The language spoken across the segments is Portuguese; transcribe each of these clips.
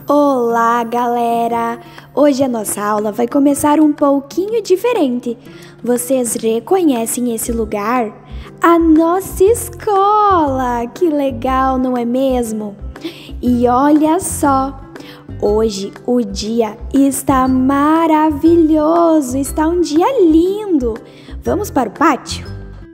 Olá, galera! Hoje a nossa aula vai começar um pouquinho diferente. Vocês reconhecem esse lugar? A nossa escola! Que legal, não é mesmo? E olha só! Hoje o dia está maravilhoso, está um dia lindo. Vamos para o pátio?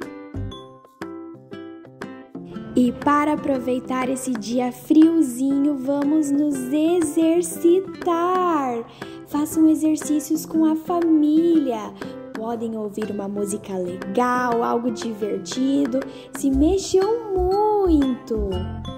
E para aproveitar esse dia friozinho, vamos nos exercitar. Façam exercícios com a família. Podem ouvir uma música legal, algo divertido. Se mexam muito.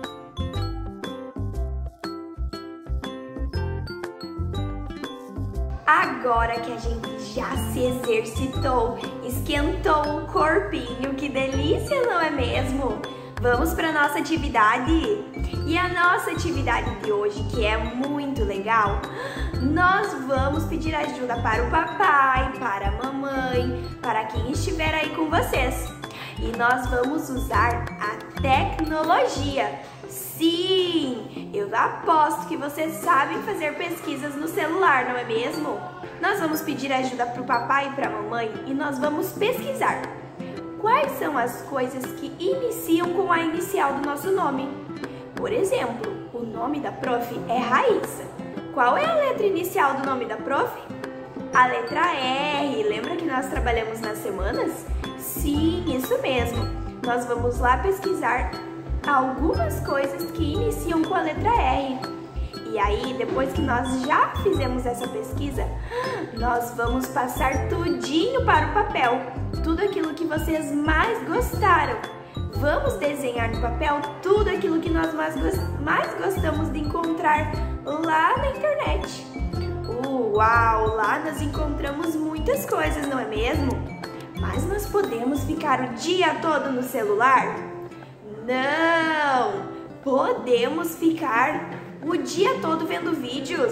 Agora que a gente já se exercitou, esquentou o corpinho, que delícia, não é mesmo? Vamos para a nossa atividade? E a nossa atividade de hoje, que é muito legal, nós vamos pedir ajuda para o papai, para a mamãe, para quem estiver aí com vocês. E nós vamos usar a tecnologia. Sim, eu aposto que vocês sabem fazer pesquisas no celular, não é mesmo? Nós vamos pedir ajuda para o papai e para a mamãe e nós vamos pesquisar. Quais são as coisas que iniciam com a inicial do nosso nome? Por exemplo, o nome da prof é Raíssa. Qual é a letra inicial do nome da prof? A letra R. Lembra que nós trabalhamos nas semanas? Sim, isso mesmo. Nós vamos lá pesquisar algumas coisas que iniciam com a letra R. E aí, depois que nós já fizemos essa pesquisa, nós vamos passar tudinho para o papel. Tudo aquilo que vocês mais gostaram. Vamos desenhar no papel tudo aquilo que nós mais gostamos de encontrar lá na internet. Uau! Lá nós encontramos muitas coisas, não é mesmo? Mas nós podemos ficar o dia todo no celular? Não! Podemos ficar o dia todo vendo vídeos?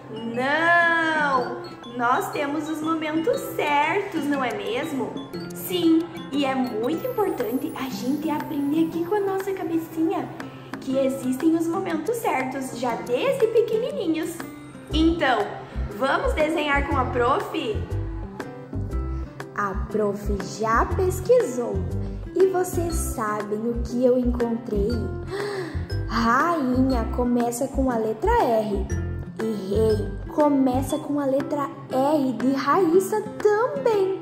Não! Nós temos os momentos certos, não é mesmo? Sim, e é muito importante a gente aprender aqui com a nossa cabecinha que existem os momentos certos, já desde pequenininhos. Então, vamos desenhar com a prof? A prof já pesquisou e vocês sabem o que eu encontrei? Rainha começa com a letra R e rei começa com a letra R de Raíssa também.